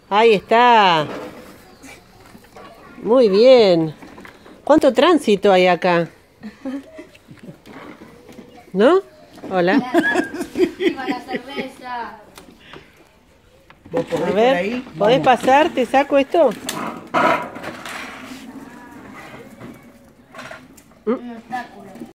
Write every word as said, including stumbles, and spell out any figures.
Ahí está. Muy bien. ¿Cuánto tránsito hay acá? ¿No? Hola. ¡Viva la cerveza! ¿Vos podés A por ver, ahí? ¿podés Vamos. pasar? ¿Te saco esto? No está